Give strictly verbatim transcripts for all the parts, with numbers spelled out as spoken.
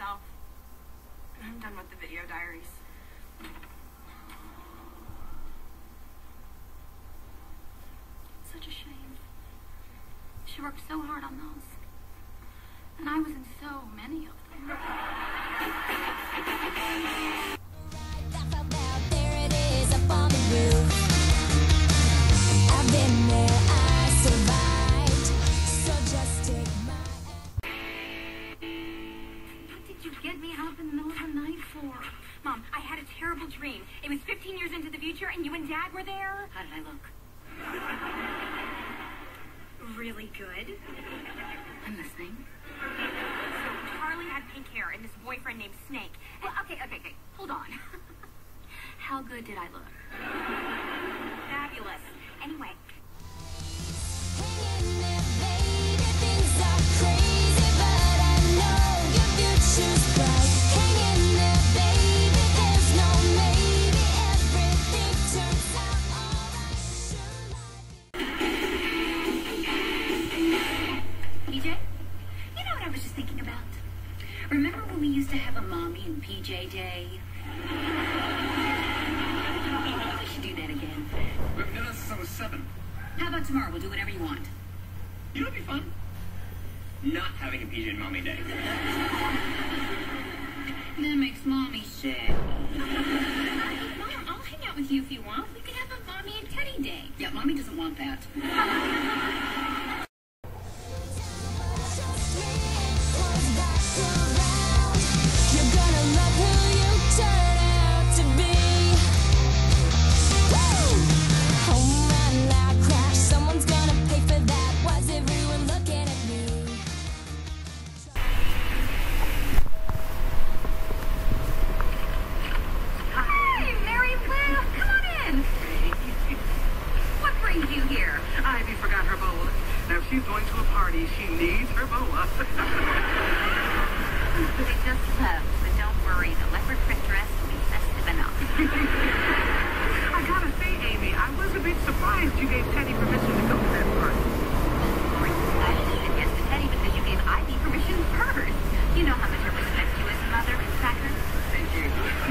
myself. I'm done with the video diaries. Such a shame. She worked so hard on those. And I was in so many of them. There it is up on the roof. I've been there, I survived. So just take my... What did you get me up in the middle of the night for? Mom, I had a terrible dream. It was fifteen years into the future and you and Dad were there. How did I look? Really good. I'm listening. So Charlie had pink hair and this boyfriend named Snake. Well, okay, okay, okay. Hold on. How good did I look? Fabulous. Anyway. Hang in there, baby, things are crazy, but I know your future's bright. Hang in there, baby, there's no maybe, everything turns out alright. P J, you know what I was just thinking about? Remember when we used to have a mommy and P J day? We should do that again. We haven't done that since I was seven. How about tomorrow? We'll do whatever you want. You know what'd be fun? Not having a P J and mommy day. That makes mommy sick. Mom, I'll hang out with you if you want. We can have a mommy and Teddy day. Yeah, mommy doesn't want that. You're gonna love who you turn out to be. Woo! Oh man, I crashed. Someone's gonna pay for that. Why's everyone looking at me? Hey, Mary Lou, come on in. What brings you here? Ivy forgot her boa. Now, if she's going to a party, she needs her boa. They just left, but don't worry. The leopard print dress will be festive enough. I gotta say, Amy, I was a bit surprised you gave Teddy permission to go to that party. I said yes to Teddy because you gave Ivy permission first. You know how much I respect you as a mother, Cracker. Thank you.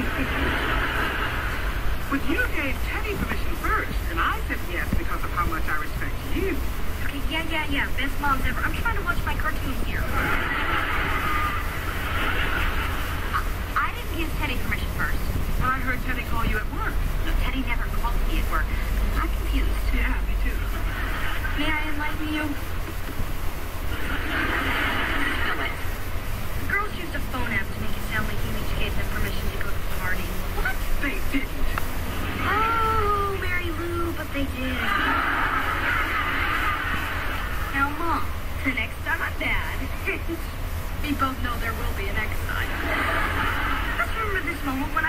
But you gave Teddy permission first, and I said yes because of how much I respect you. Okay, yeah, yeah, yeah. Best moms ever. I'm trying to watch my cartoons here. I didn't give Teddy permission first. But I heard Teddy call you at work. No, Teddy never called me at work. I'm confused. Yeah, me too. May I enlighten you? Spill it. The girls used a phone app to make it sound like you each gave them permission to go to the party. What? They didn't. Oh, Mary Lou, but they did. Now, Mom, the next time I'm bad, we both know there will be a next time. Let's remember this moment when